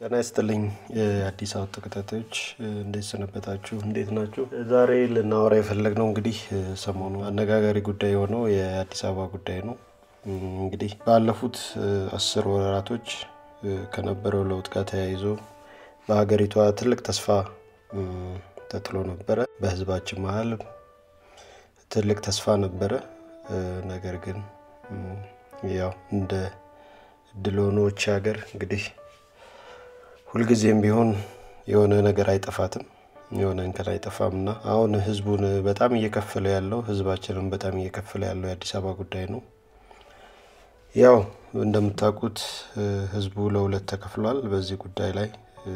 ጤና ይስጥልኝ አዲስ አበባ ተከታታዮች እንዴት ሰነበታችሁ እንዴት ናችሁ ዛሬ ልናወራ የፈለግነው እንግዲህ ሰሞኑ አነጋጋሪ ጉዳይ ሆኖ የአዲስ አበባ ጉዳይ ነው እንግዲህ ባለፉት 10 ወራቶች ከነበረው ለውጥ ጋር ተያይዞ በሀገሪቷ ትልቅ ተስፋ ተጥሎ ነበር በህዝባችን መሃል ትልቅ ተስፋ ነበር ነገር ግን ያው እንደ ድሎኖች ሀገር እንግዲህ ሁልጊዜም ቢሆን የሆነ ነገር አይጠፋትም የሆነ እንከን አይጠፋምና አሁን ህዝቡን በጣም እየከፈለ ያለው ህዝባችንን በጣም እየከፈለ ያለው የአዲስ አበባ ጉዳይ ነው ያው እንደምታውቁት ህዝቡ ለሁለት ተከፍሏል በዚህ ጉዳይ ላይ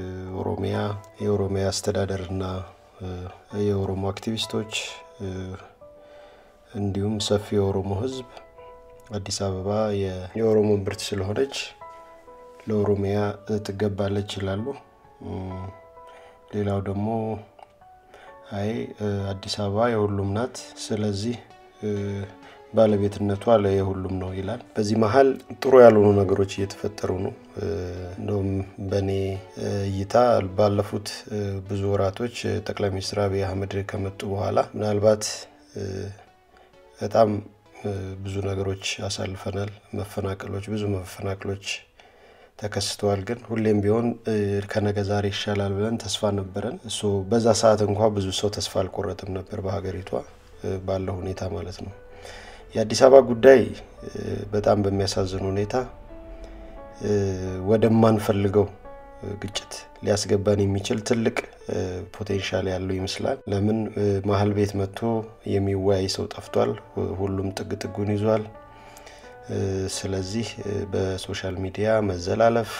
የኦሮሚያ አስተዳደርና የኦሮሞ አክቲቪስቶች እንዲሁም ሰፊ የኦሮሞ ህዝብ አዲስ አበባ የኦሮሞ ብርት ስለሆነች ለኦሮሚያ ተገባለች ይላሉ ሌላው ደግሞ አይ አዲስ አበባ የሁሉም ናት ስለዚህ ባለቤትነቷ ለየሁሉም ነው ይላል በዚህ መሃል ጥሩ ያልሆኑ ነገሮች እየተፈጠሩ ነው እንደውም በኔ እይታ ባለፉት ብዙ ወራቶች ጠቅላይ ሚኒስትር አብይ አህመድ ከመጡ በኋላ ምናልባት በጣም ብዙ ነገሮች አሳልፈናል ብዙ መፈናቀሎች ተከስተዋል ግን ሁሌም ቢሆን ከነገ ዛሬ ይሻላል ብለን ተስፋ ነበረን እሱ በዛ ሰዓት እንኳን ብዙ ሰው ተስፋ አልቆረጠም ነበር በሀገሪቷ ባለው ሁኔታ ማለት ነው የአዲስ አበባ ጉዳይ በጣም በሚያሳዝን ሁኔታ ወደማንፈልገው ግጭት ሊያስገባን የሚችል ትልቅ ፖቴንሻል ያለው ይመስላል ለምን መሃል ቤት መጥቶ የሚወያይ ሰው ጠፍቷል ሁሉም ጥግጥጉን ይዟል ስለዚህ በሶሻል ሚዲያ መዘላለፍ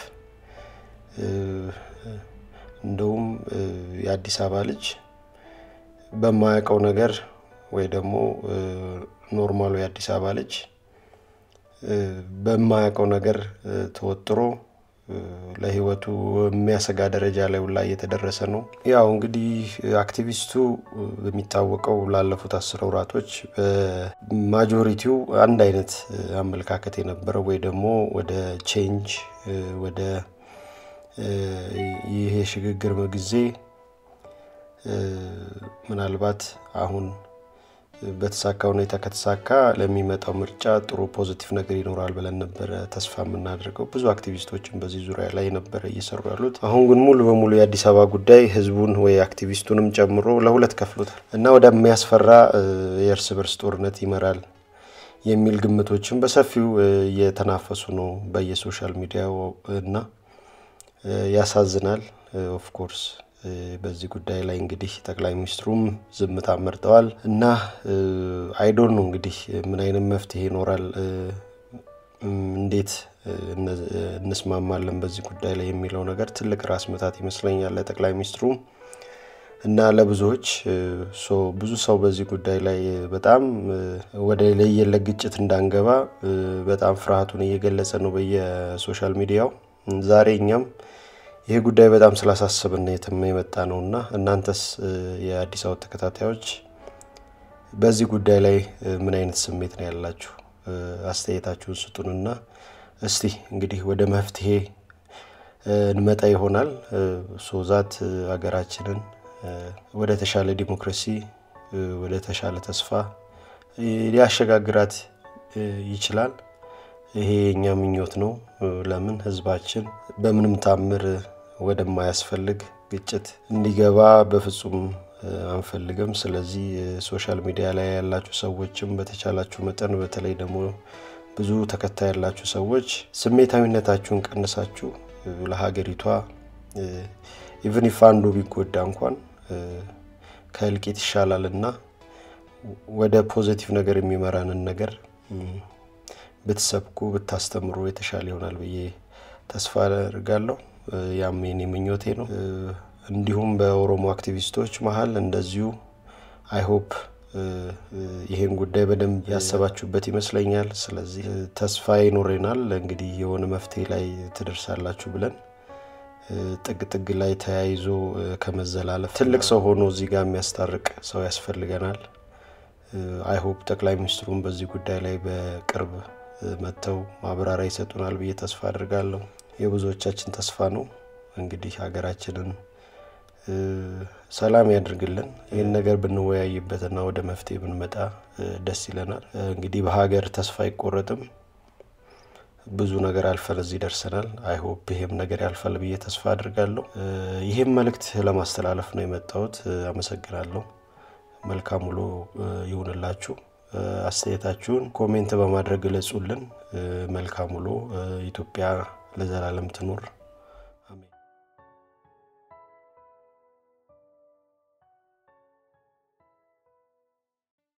እንደውም የአዲስ አበባ ልጅ በማያውቀው ነገር ወይ ደግሞ ኖርማሉ የአዲስ አበባ ልጅ በማያውቀው ነገር ተወጥሮ ለህይወቱ የሚያሰጋ ደረጃ ላይ ሁላ እየተደረሰ ነው ያው እንግዲህ አክቲቪስቱ በሚታወቀው ላለፉት 10 ወራቶች ማጆሪቲው አንድ አይነት አመለካከት የነበረው ወይ ደግሞ ወደ ቼንጅ ወደ ይሄ ሽግግር በጊዜ ምናልባት አሁን በተሳካ ሁኔታ ከተሳካ ለሚመጣው ምርጫ ጥሩ ፖዚቲቭ ነገር ይኖራል ብለን ነበር ተስፋ የምናደርገው ብዙ አክቲቪስቶችን በዚህ ዙሪያ ላይ ነበር እየሰሩ ያሉት አሁን ግን ሙሉ በሙሉ የአዲስ አበባ ጉዳይ ህዝቡን ወይ አክቲቪስቱንም ጨምሮ ለሁለት ከፍሎታል እና ወደሚያስፈራ የእርስ በርስ ጦርነት ይመራል የሚል ግምቶችን በሰፊው እየተናፈሱ ነው በየሶሻል ሚዲያው እና ያሳዝናል ኦፍ ኮርስ በዚህ ጉዳይ ላይ እንግዲህ ጠቅላይ ሚኒስትሩም ዝምታ መርጠዋል እና አይ ዶንት ኖ እንግዲህ ምን አይነት መፍትሄ ይኖራል እንዴት እንስማማለን በዚህ ጉዳይ ላይ የሚለው ነገር ትልቅ ራስ መታት ይመስለኛል ለጠቅላይ ሚኒስትሩ እና ለብዙዎች ብዙ ሰው በዚህ ጉዳይ ላይ በጣም ወደ ለየለ ግጭት እንዳንገባ በጣም ፍርሃቱን እየገለጸ ነው በየሶሻል ሚዲያው ዛሬኛም ይሄ ጉዳይ በጣም ስላሳሰበን የመጣ ነውና እናንተስ የአዲስ አበባ ተከታታዮች በዚህ ጉዳይ ላይ ምን አይነት ስሜት ነው ያላችሁ አስተያየታችሁን ስጡንና እስቲ እንግዲህ ወደ መፍትሄ እንመጣ ይሆናል ሶዛት ሀገራችንን ወደ ተሻለ ዲሞክራሲ ወደ ተሻለ ተስፋ ሊያሸጋግራት ይችላል ይሄ የኛ ምኞት ነው ለምን ህዝባችን በምንም ታምር ወደማያስፈልግ ግጭት እንዲገባ በፍጹም አንፈልግም ስለዚህ ሶሻል ሚዲያ ላይ ያላችሁ ሰዎችም በተቻላችሁ መጠን በተለይ ደግሞ ብዙ ተከታይ ያላችሁ ሰዎች ስሜታዊነታችሁን ቀንሳችሁ ለሀገሪቷ ኢቭን ኢፍ አንዱ ቢጎዳ እንኳን ከልቂት ይሻላልና ወደ ፖዚቲቭ ነገር የሚመራንን ነገር በተሰብኩ በታስተምሩ የተሻለ ይሆናል ብዬ ተስፋ አደርጋለሁ ያሜን ምኞቴ ነው እንዲሁም በኦሮሞ አክቲቪስቶች መሃል እንደዚሁ አይ ሆፕ ይሄን ጉዳይ በደንብ ያሰባችሁበት ይመስለኛል ስለዚህ ተስፋ ይኖረናል እንግዲህ የሆነ መፍትሄ ላይ ተደርሳላችሁ ብለን ጥግ ላይ ተያይዞ ከመዘላለፍ ትልቅ ሰው ሆኖ እዚህ ጋር የሚያስታርቅ ሰው ያስፈልገናል አይ ሆፕ ጠቅላይ ሚኒስትሩን በዚህ ጉዳይ ላይ በቅርብ መተው ማብራሪያ ይሰጡናል ብዬ ተስፋ አደርጋለሁ የብዙዎቻችን ተስፋ ነው እንግዲህ ሀገራችንን ሰላም ያድርግልን ይሄን ነገር ብንወያይበትና ወደ መፍትሄ ብንመጣ ደስ ይለናል እንግዲህ በሀገር ተስፋ አይቆረጥም ብዙ ነገር አልፈን እዚህ ደርሰናል አይ ሆፕ ይሄም ነገር ያልፋል ብዬ ተስፋ አድርጋለሁ ይሄም መልእክት ለማስተላለፍ ነው የመጣሁት አመሰግናለሁ መልካም ውሎ ይሁንላችሁ አስተያየታችሁን ኮሜንት በማድረግ ግለጹልን መልካም ውሎ ኢትዮጵያ ለዘላለም ትኑር